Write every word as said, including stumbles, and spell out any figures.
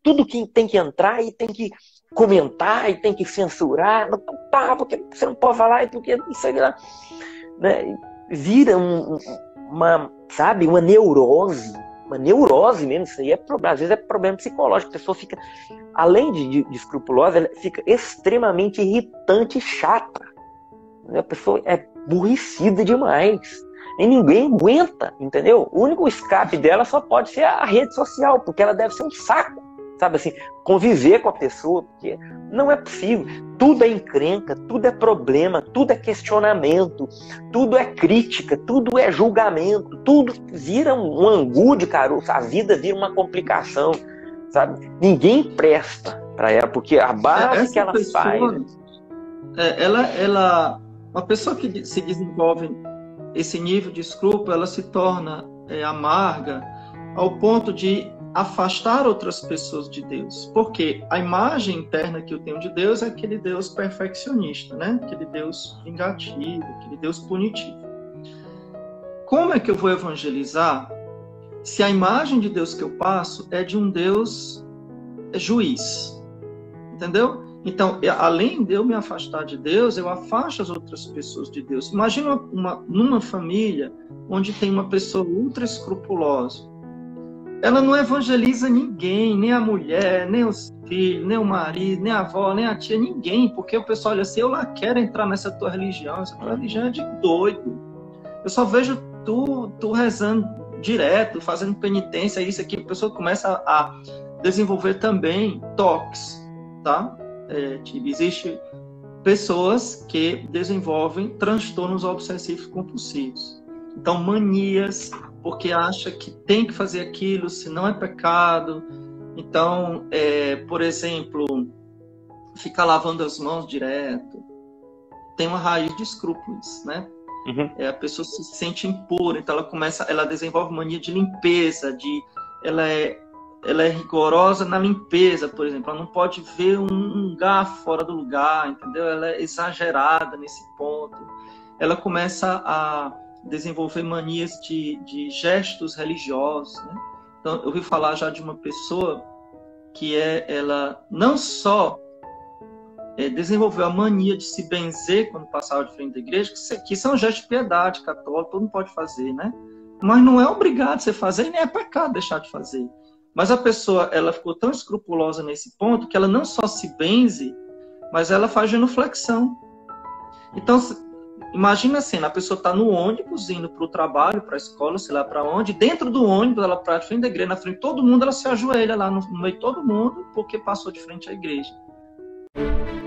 tudo que tem que entrar e tem que comentar e tem que censurar, tá, porque você não pode falar, e porque isso aí, né? Vira um, uma, sabe, uma neurose, uma neurose mesmo, isso aí é problema, às vezes é problema psicológico, a pessoa fica, além de, de, de escrupulosa, ela fica extremamente irritante e chata, a pessoa é aborrecida demais, e ninguém aguenta, entendeu? O único escape dela só pode ser a rede social, porque ela deve ser um saco, sabe assim, conviver com a pessoa, porque não é possível, tudo é encrenca, tudo é problema, tudo é questionamento, tudo é crítica, tudo é julgamento, tudo vira um angu de caroço, a vida vira uma complicação, sabe? Ninguém presta para ela, porque a base Essa que ela pessoa, faz... É, ela, ela, uma pessoa que se desenvolve esse nível de escrúpulo, ela se torna é, amarga ao ponto de afastar outras pessoas de Deus. Porque a imagem interna que eu tenho de Deus é aquele Deus perfeccionista, né? Aquele Deus vingativo, aquele Deus punitivo. Como é que eu vou evangelizar se a imagem de Deus que eu passo é de um Deus juiz? Entendeu? Então, além de eu me afastar de Deus, eu afasto as outras pessoas de Deus. Imagina uma, uma, numa família onde tem uma pessoa ultra escrupulosa. Ela não evangeliza ninguém, nem a mulher, nem os filhos, nem o marido, nem a avó, nem a tia, ninguém. Porque o pessoal olha assim, eu lá quero entrar nessa tua religião, essa tua religião é de doido. Eu só vejo tu, tu rezando direto, fazendo penitência, isso aqui. A pessoa começa a desenvolver também toques, tá? É, existe pessoas que desenvolvem transtornos obsessivos compulsivos. Então, manias, porque acha que tem que fazer aquilo, se não é pecado. Então, é, por exemplo, fica lavando as mãos direto. Tem uma raiz de escrúpulos, né? Uhum. É, a pessoa se sente impura, então ela começa, ela desenvolve mania de limpeza, de, ela é ela é rigorosa na limpeza, por exemplo. Ela não pode ver um, um garfo fora do lugar, entendeu? Ela é exagerada nesse ponto. Ela começa a desenvolver manias de, de gestos religiosos, né? Então, eu ouvi falar já de uma pessoa que é, ela não só é, desenvolveu a mania de se benzer quando passava de frente da igreja, que, que são gestos de piedade católica, todo mundo pode fazer, né? Mas não é obrigado você fazer e nem é pecado deixar de fazer. Mas a pessoa, ela ficou tão escrupulosa nesse ponto que ela não só se benze, mas ela faz genuflexão. Então, imagina assim, a pessoa está no ônibus, indo para o trabalho, para a escola, sei lá para onde, dentro do ônibus, ela para frente da igreja, na frente de todo mundo, ela se ajoelha lá no, no meio de todo mundo, porque passou de frente à igreja.